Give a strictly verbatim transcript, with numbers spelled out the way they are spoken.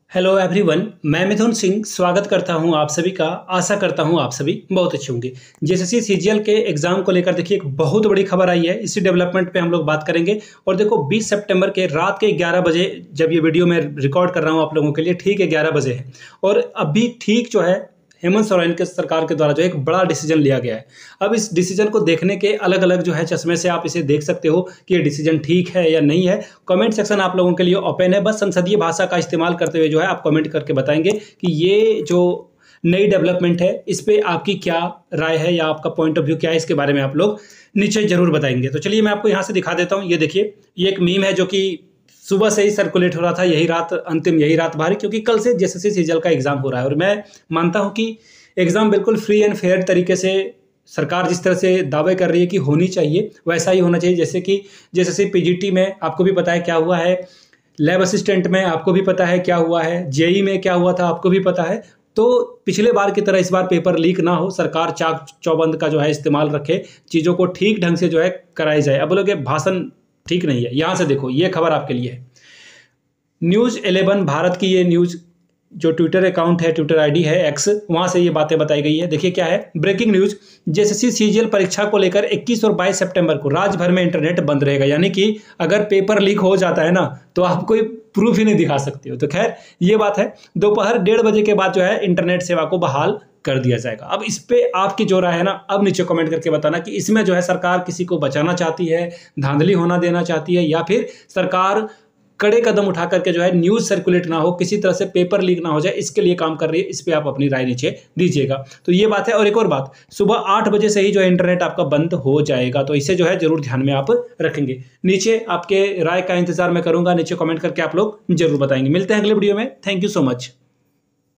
Hello everyone, मैं मिथुन सिंह स्वागत करता हूं आप सभी का। आशा करता हूं आप सभी बहुत अच्छे होंगे। जेएसएससी सीजीएल के एग्जाम को लेकर देखिए एक बहुत बड़ी खबर आई है। इसी डेवलपमेंट पे हम लोग बात करेंगे। और देखो बीस सितंबर के रात के ग्यारह बजे जब ये वीडियो मैं रिकॉर्ड कर रहा हूं आप लोगों के लिए, ठीक है ग्यारह बजे है। और अभी ठीक जो है हेमंत सोरेन के सरकार के द्वारा जो एक बड़ा डिसीजन लिया गया है। अब इस डिसीजन को देखने के अलग अलग जो है चश्मे से आप इसे देख सकते हो कि ये डिसीजन ठीक है या नहीं है। कमेंट सेक्शन आप लोगों के लिए ओपन है। बस संसदीय भाषा का इस्तेमाल करते हुए जो है आप कमेंट करके बताएंगे कि ये जो नई डेवलपमेंट है इस पर आपकी क्या राय है या आपका पॉइंट ऑफ व्यू क्या है, इसके बारे में आप लोग नीचे जरूर बताएंगे। तो चलिए मैं आपको यहाँ से दिखा देता हूँ। ये देखिए, ये एक मीम है जो कि सुबह से ही सर्कुलेट हो रहा था, यही रात अंतिम यही रात बाहर, क्योंकि कल से जेएसएससी सीजीएल का एग्जाम हो रहा है। और मैं मानता हूं कि एग्जाम बिल्कुल फ्री एंड फेयर तरीके से सरकार जिस तरह से दावे कर रही है कि होनी चाहिए वैसा ही होना चाहिए। जैसे कि जेएसएससी पीजीटी में आपको भी पता है क्या हुआ है, लैब असिस्टेंट में आपको भी पता है क्या हुआ है, जेई में क्या हुआ था आपको भी पता है। तो पिछले बार की तरह इस बार पेपर लीक ना हो, सरकार चाक चौबंद का जो है इस्तेमाल रखे, चीज़ों को ठीक ढंग से जो है कराई जाए। अब बोलोगे भाषण ठीक नहीं है, यहाँ से देखो ये खबर आपके लिए है। न्यूज़ इलेवन भारत की ये न्यूज़ जो ट्विटर अकाउंट है, ट्विटर आईडी है एक्स, वहाँ से ये बातें बताई गई है। देखिए क्या है, ब्रेकिंग न्यूज़, जेएसएससी सीजीएल परीक्षा को लेकर इक्कीस और बाईस सितंबर को राज्य भर में इंटरनेट बंद रहेगा। यानी कि अगर पेपर लीक हो जाता है ना तो आप कोई प्रूफ ही नहीं दिखा सकते हो। तो खैर ये बात है, दोपहर डेढ़ बजे के बाद जो है इंटरनेट सेवा को बहाल कर दिया जाएगा। अब इस पे आपकी जो राय है ना, अब नीचे कमेंट करके बताना कि इसमें जो है सरकार किसी को बचाना चाहती है, धांधली होना देना चाहती है, या फिर सरकार कड़े कदम उठा करके जो है न्यूज़ सर्कुलेट ना हो, किसी तरह से पेपर लीक ना हो जाए, इसके लिए काम कर रही है। इस पे आप अपनी राय नीचे दीजिएगा। तो ये बात है। और एक और बात, सुबह आठ बजे से ही जो है इंटरनेट आपका बंद हो जाएगा, तो इसे जो है जरूर ध्यान में आप रखेंगे। नीचे आपके राय का इंतजार मैं करूंगा, नीचे कमेंट करके आप लोग जरूर बताएंगे। मिलते हैं अगले वीडियो में। Thank you so much.